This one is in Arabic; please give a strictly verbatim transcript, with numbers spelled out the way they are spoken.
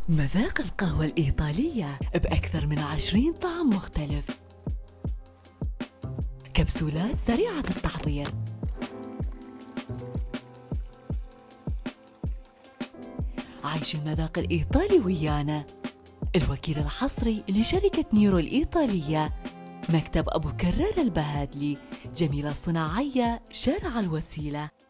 مذاق القهوة الإيطالية بأكثر من عشرين طعم مختلف. كبسولات سريعة التحضير. عيش المذاق الإيطالي ويانا. الوكيل الحصري لشركة نيرو الإيطالية، مكتب أبو كرار البهادلي، جميلة الصناعية، شارع الوسيلة.